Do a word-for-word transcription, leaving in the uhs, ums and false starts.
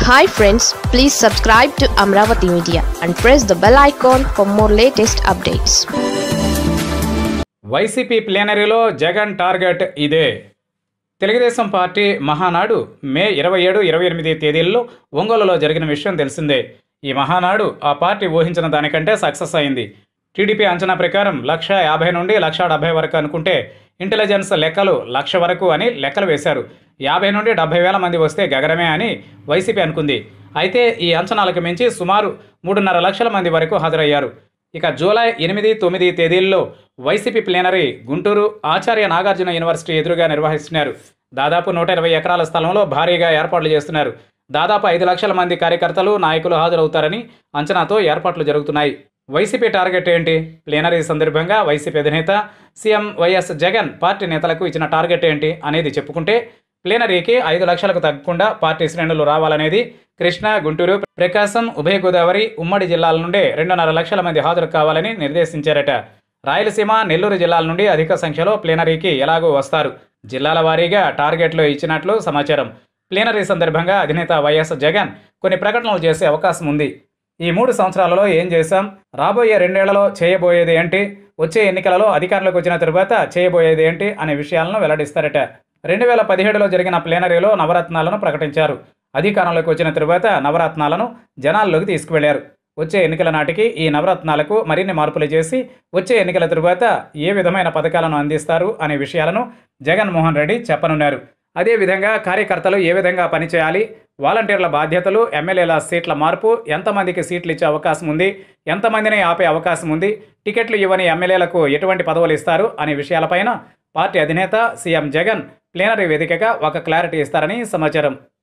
Hi friends, please subscribe to Amravati Media and press the bell icon for more latest updates. YCP ప్లీనరీలో Jagan target ఇదే. Telugu Desam party Mahanadu మే ఇరవై ఏడు ఇరవై ఎనిమిది తేదీల్లో ఒంగోలులో జరిగిన విషయం తెలిసిందే. ఈ మహానాడు ఆ పార్టీ ఊహించిన దానికంటే సక్సెస్ అయింది. టీడీపీ అంచనా ప్రకారం లక్ష యాభై నుండి లక్ష డెబ్బై వరకు అనుకుంటే ఇంటెలిజెన్స్ లెక్కలు లక్ష వరకు అని లెక్కలు వేశారు. యాభై నుండి డెబ్బై వేల మంది వస్తే గగనమే అని వైసీపీ అనుకుంది. అయితే ఈ అంచనాలకు మించి సుమారు మూడున్నర లక్షల మంది వరకు హాజరయ్యారు. ఇక జూలై ఎనిమిది తొమ్మిది తేదీల్లో వైసీపీ ప్లీనరీ గుంటూరు ఆచార్య నాగార్జున యూనివర్సిటీ ఎదురుగా నిర్వహిస్తున్నారు. దాదాపు నూట ఇరవై ఎకరాల స్థలంలో భారీగా ఏర్పాట్లు చేస్తున్నారు. దాదాపు ఐదు లక్షల మంది కార్యకర్తలు నాయకులు హాజరవుతారని అంచనాతో ఏర్పాట్లు జరుగుతున్నాయి. వైసీపీ టార్గెట్ ఏంటి? ప్లీనరీ సందర్భంగా వైసీపీ అధినేత సీఎం వైఎస్ జగన్ పార్టీ నేతలకు ఇచ్చిన టార్గెట్ ఏంటి అనేది చెప్పుకుంటే, ప్లీనరీకి ఐదు లక్షలకు తగ్గకుండా పార్టీ శ్రేణులు రావాలనేది. కృష్ణా, గుంటూరు, ప్రకాశం, ఉభయ గోదావరి, ఉమ్మడి జిల్లాల నుండి రెండున్నర లక్షల మంది హాజరు కావాలని నిర్దేశించారట. రాయలసీమ, నెల్లూరు జిల్లాల నుండి అధిక సంఖ్యలో ప్లీనరీకి ఎలాగో వస్తారు. జిల్లాల వారీగా టార్గెట్లు ఇచ్చినట్లు సమాచారం. ప్లీనరీ సందర్భంగా అధినేత వైఎస్ జగన్ కొన్ని ప్రకటనలు చేసే అవకాశం ఉంది. ఈ మూడు సంవత్సరాలలో ఏం చేశాం, రాబోయే రెండేళ్లలో చేయబోయేది ఏంటి, వచ్చే ఎన్నికలలో అధికారంలోకి వచ్చిన తరువాత చేయబోయేది ఏంటి అనే విషయాలను వెల్లడిస్తారట. రెండు వేల పదిహేడులో జరిగిన ప్లీనరీలో నవరత్నాలను ప్రకటించారు. అధికారంలోకి వచ్చిన తరువాత నవరత్నాలను జనాల్లోకి తీసుకువెళ్లారు. వచ్చే ఎన్నికల నాటికి ఈ నవరత్నాలకు మరిన్ని మార్పులు చేసి వచ్చే ఎన్నికల తరువాత ఏ విధమైన పథకాలను అందిస్తారు అనే విషయాలను జగన్మోహన్ రెడ్డి చెప్పనున్నారు. అదేవిధంగా కార్యకర్తలు ఏ విధంగా పనిచేయాలి, వాలంటీర్ల బాధ్యతలు, ఎమ్మెల్యేల సీట్ల మార్పు, ఎంతమందికి సీట్లు ఇచ్చే అవకాశం ఉంది, ఎంతమందిని ఆపే అవకాశం ఉంది, టికెట్లు ఇవ్వని ఎమ్మెల్యేలకు ఎటువంటి పదవులు ఇస్తారు అనే విషయాలపైన పార్టీ అధినేత సీఎం జగన్ ప్లీనరీ వేదికగా ఒక క్లారిటీ ఇస్తారని సమాచారం.